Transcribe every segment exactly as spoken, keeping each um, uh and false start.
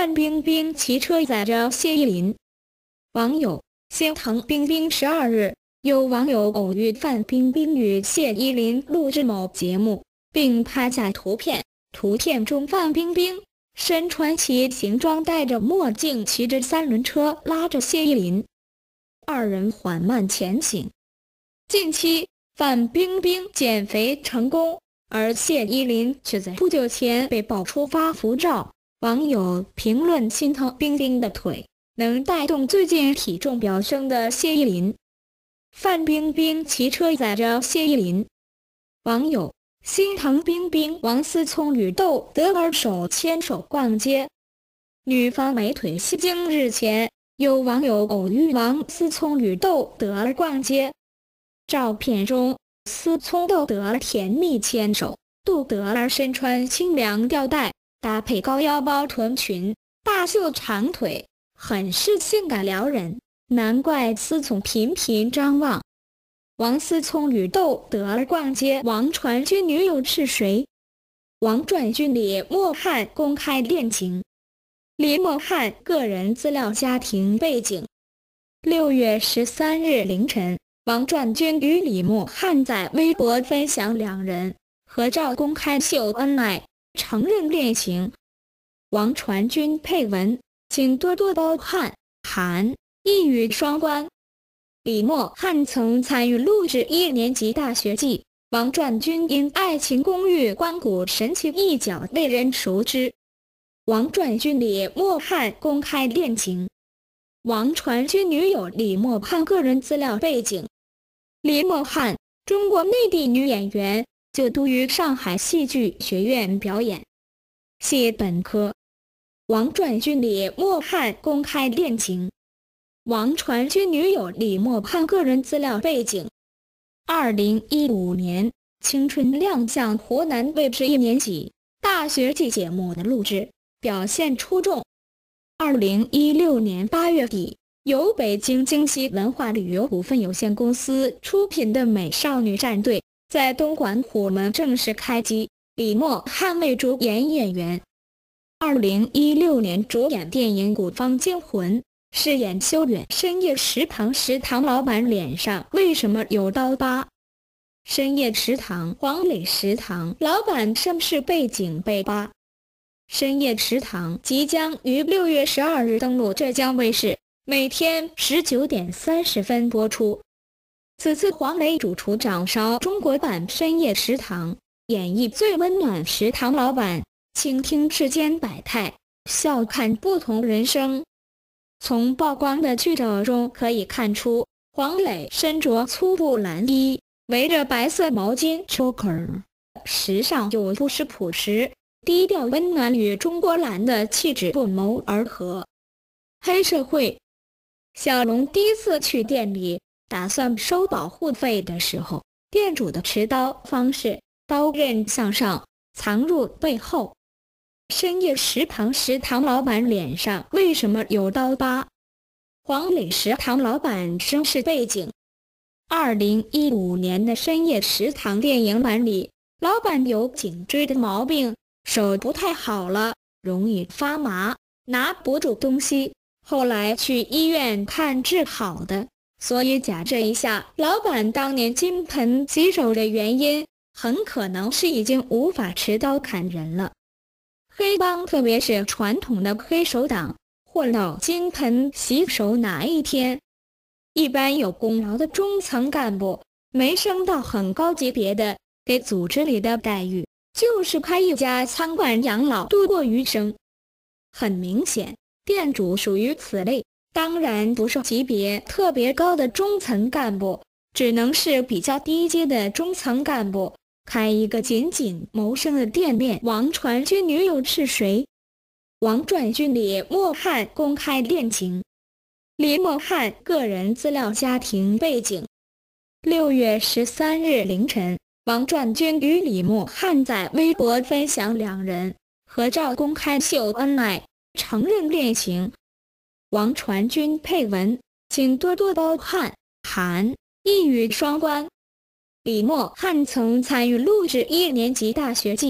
范冰冰骑车载着谢依霖。网友心疼冰冰。十二日，有网友偶遇范冰冰与谢依霖录制某节目，并拍下图片。图片中范冰冰身穿其形装，戴着墨镜，骑着三轮车拉着谢依霖，二人缓慢前行。近期，范冰冰减肥成功，而谢依霖却在不久前被爆出发福照。网友评论心疼冰冰的腿，能带动最近体重飙升的谢依霖。范冰冰骑车载着谢依霖。网友心疼冰冰。王思聪与窦德儿手牵手逛街，女方美腿吸睛。日前，有网友偶遇王思聪与窦德儿逛街，照片中思聪窦德儿甜蜜牵手，窦德儿身穿清凉吊带，搭配高腰包臀裙，大秀长腿，很是性感撩人，难怪思聪频频张望。王思聪与窦德儿逛街，王传君女友是谁？王传君李默翰公开恋情。李默翰个人资料、家庭背景。六月十三日凌晨，王传君与李默翰在微博分享两人合照，公开秀恩爱，承认恋情。王传君配文，请多多包涵，含一语双关。李默翰曾参与录制一年级大学季，王传君因《爱情公寓》关谷神奇一角为人熟知。王传君李默翰公开恋情。王传君女友李默翰个人资料背景。李默翰，中国内地女演员，就读于上海戏剧学院表演系本科。王传君李默翰公开恋情。王传君女友李默翰个人资料背景。二零一五年，青春亮相湖南卫视一年级大学季节目的录制，表现出众。二零一六年八月底，由北京京西文化旅游股份有限公司出品的《美少女战队》在东莞虎门正式开机，李默翰为主演演员。二零一六年主演电影《古方惊魂》，饰演修远。深夜食堂食堂老板脸上为什么有刀疤？深夜食堂黄磊食堂老板身世背景被扒。深夜食堂即将于六月十二日登陆浙江卫视，每天十九点三十分播出。此次黄磊主厨掌勺中国版深夜食堂，演绎最温暖食堂老板，倾听世间百态，笑看不同人生。从曝光的剧照中可以看出，黄磊身着粗布蓝衣，围着白色毛巾 choker， 时尚又不失朴实，低调温暖，与中国蓝的气质不谋而合。黑社会。小龙第一次去店里打算收保护费的时候，店主的持刀方式，刀刃向上，藏入背后。深夜食堂食堂老板脸上为什么有刀疤？黄磊食堂老板身世背景。二零一五年的深夜食堂电影版里，老板有颈椎的毛病，手不太好了，容易发麻，拿不住东西，后来去医院看治好的。所以假设一下，老板当年金盆洗手的原因，很可能是已经无法持刀砍人了。黑帮，特别是传统的黑手党，混到金盆洗手哪一天？一般有功劳的中层干部，没升到很高级别的，给组织里的待遇就是开一家餐馆养老度过余生。很明显，店主属于此类，当然不是级别特别高的中层干部，只能是比较低阶的中层干部。开一个仅仅谋生的店面。王传君女友是谁？王传君李默翰公开恋情。李默翰个人资料、家庭背景。六月十三日凌晨，王传君与李默翰在微博分享两人合照，公开秀恩爱，承认恋情。王传君配文，请多多包涵，含一语双关。李默翰曾参与录制一年级大学季，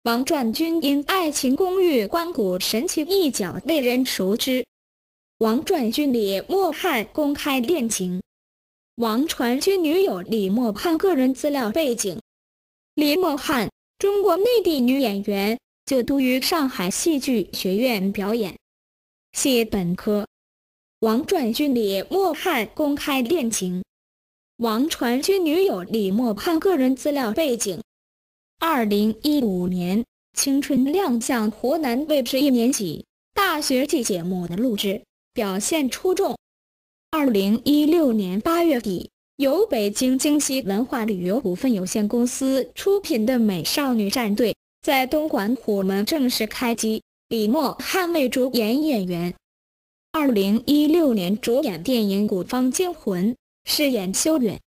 王传君因《爱情公寓》关谷神奇一角为人熟知。王传君李默汉公开恋情。王传君女友李默汉个人资料背景。李默汉，中国内地女演员，就读于上海戏剧学院表演系本科。王传君李默汉公开恋情。王传君女友李默汉个人资料背景。二零一五年，青春亮相湖南卫视一年级大学季节目的录制，表现出众。二零一六年八月底，由北京京西文化旅游股份有限公司出品的《美少女战队》在东莞虎门正式开机，李默汉为主演演员。二零一六年主演电影《古方惊魂》，饰演修远。